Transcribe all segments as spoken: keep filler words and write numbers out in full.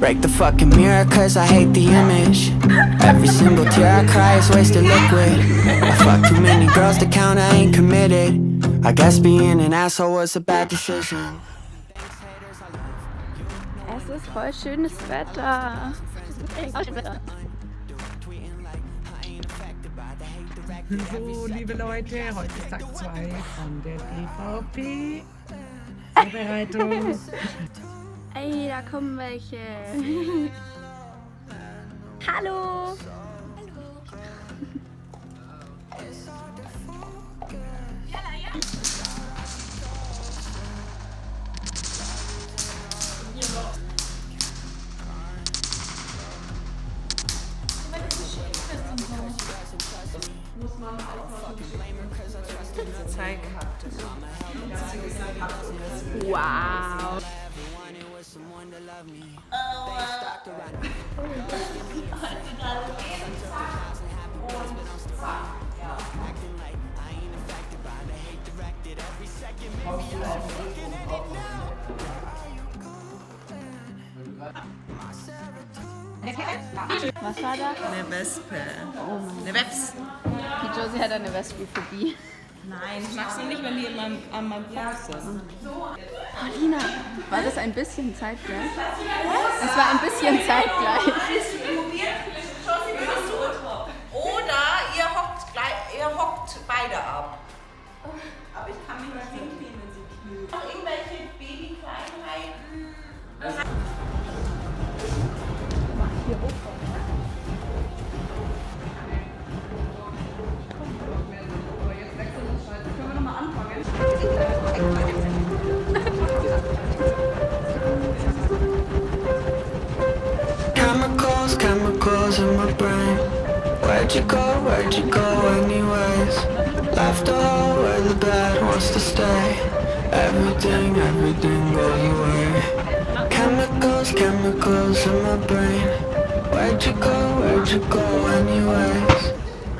Break the fucking mirror cause I hate the image. Every single tear I cry is wasted liquid. I fucked too many girls to count, I ain't committed. I guess being an asshole was a bad decision. Es ist voll schönes Wetter. So, liebe Leute, heute ist Tag zwei von der P V P. Vorbereitung. Ey, da kommen welche. Hallo. Zeig. Wow. Was war das? Eine Wespe. Oh Mann. Eine Weps. Die Josie hat eine Wespenphobie. Nein, ich mag sie nicht, wenn die in meinem, an meinem Kopf sind. Paulina, war das ein bisschen zeitgleich? Es war ein bisschen zeitgleich. Oder ihr hockt, gleich, ihr hockt beide ab. Aber ich kann mich nicht hinlegen, wenn sie knüpfen. Noch irgendwelche Babykleinheiten? Hier hoch. Chemicals, chemicals in my brain. Where'd you go, where'd you go anyways? Left a hole where the bad wants to stay. Everything, everything goes away. Chemicals, chemicals in my brain. Where'd you go, where'd you go anyways?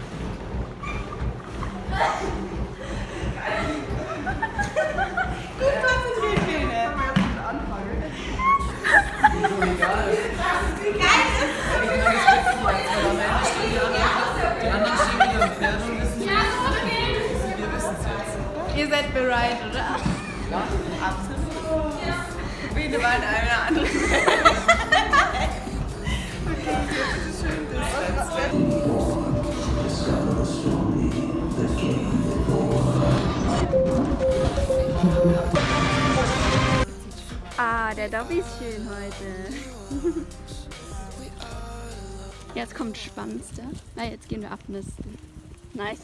Ihr seid bereit, oder? Ja, absolut. Bitte mal eine andere. Okay, bitte schön. Ah, der Dobby ist schön heute. Jetzt kommt das Spannendste. Na, jetzt gehen wir abnisten. Nice.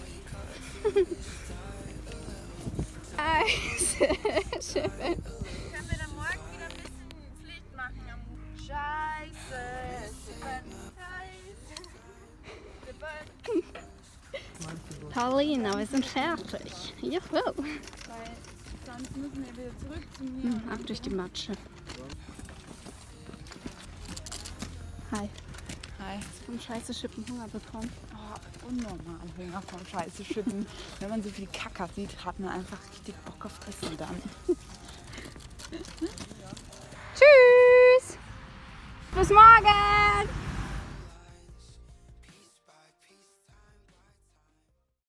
Schön. Können wir dann morgen wieder ein bisschen Pflicht machen am Scheiße. Scheiße. Paulina, wir sind fertig. Juhu. Weil sonst müssen wir wieder zurück zu mir. Hm, ab durch die Matsche. Hi. Hi. Hast du vom Scheiße Schippen Hunger bekommen? Oh, unnormal Hunger vom Scheiße Schippen. Wenn man so viel Kacker sieht, hat man einfach richtig Bock auf Essen dann. Tschüss. Bis morgen.